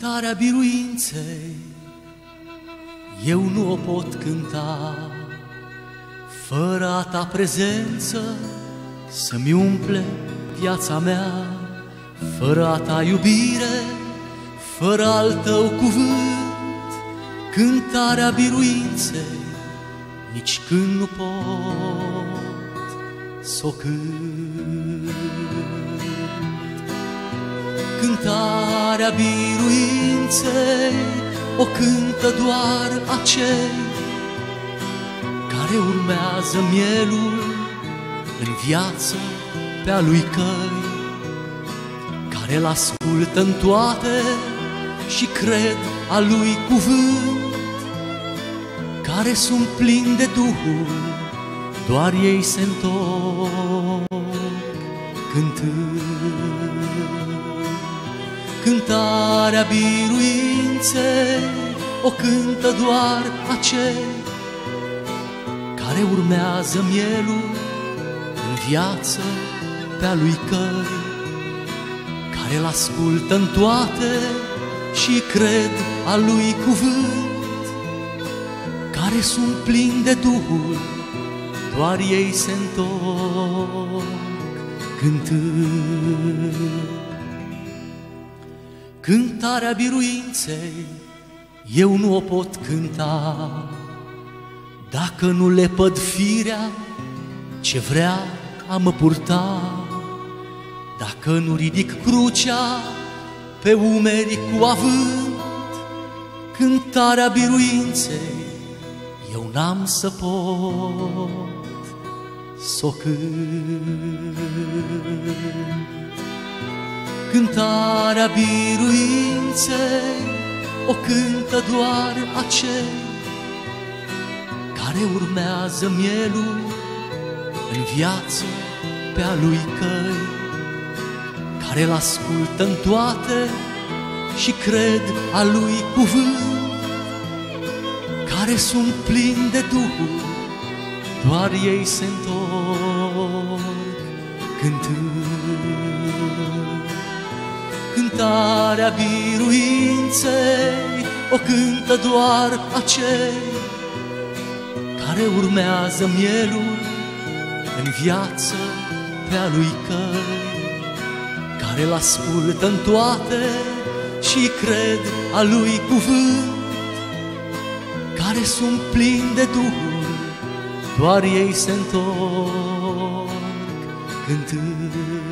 Cântarea biruinței eu nu o pot cânta fără a ta prezență să-mi umple viața mea, fără a ta iubire, fără al tău cuvânt. Cântarea biruinței nici când nu pot s-o cânt. Cântarea biruinței o cântă doar acei care urmează mielul în viață pe-a lui căi, care l-ascultă în toate și cred a lui cuvânt, care sunt plini de Duhul, doar ei se întorc cântând. Cântarea biruinței o cântă doar acei care urmează mielul în viață pe-a lui căi, care l-ascultă în toate și cred a lui cuvânt, care sunt plini de Duhul, doar ei se întorc cântând. Cântarea biruinței eu nu o pot cânta dacă nu lepăd firea ce vrea a mă purta, dacă nu ridic crucea pe umeri cu avânt. Cântarea biruinței eu n-am să pot s-o cânt. Cântarea biruinței o cântă doar acei care urmează mielul în viață pe-a lui căi, care l-ascultă în toate și cred a lui cuvânt, care sunt plini de Duhul, doar ei se întorc cântând. Cântarea biruinței o cântă doar acei care urmează mielul în viață pe-a lui căi, care l-ascultă în toate și cred a lui cuvânt, care sunt plini de Duhul, doar ei se întorc cântând.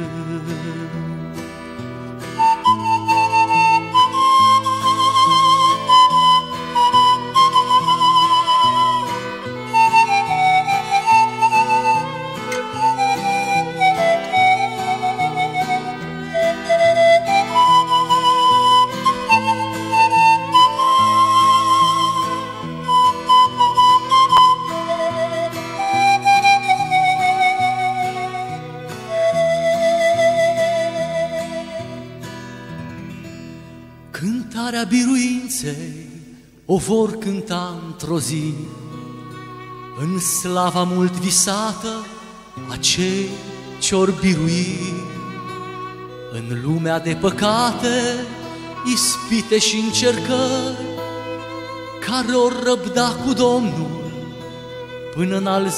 Cântarea biruinței o vor cânta într-o zi, în slava mult visată a cei ce-or birui în lumea de păcate, ispite și încercări, care or răbda cu Domnul până în al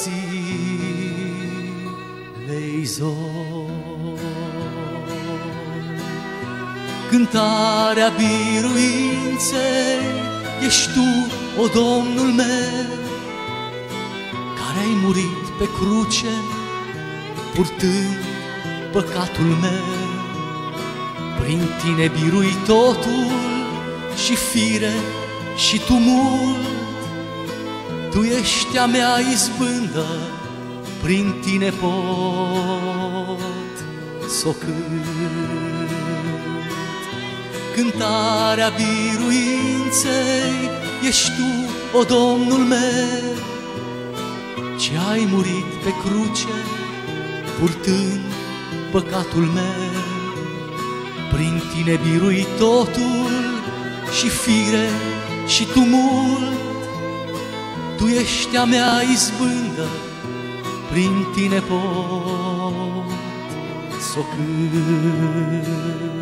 zilei zori. Cântarea biruinței ești Tu, o Domnul meu, care ai murit pe cruce, purtând păcatul meu. Prin Tine birui totul, și fire și tumult. Tu ești a mea izbândă, prin Tine pot s-o cânt. Cântarea biruinței ești Tu, o Domnul meu, ce ai murit pe cruce, purtând păcatul meu. Prin Tine birui totul, și fire și tumult. Tu ești a mea izbândă, prin Tine pot s-o cânt.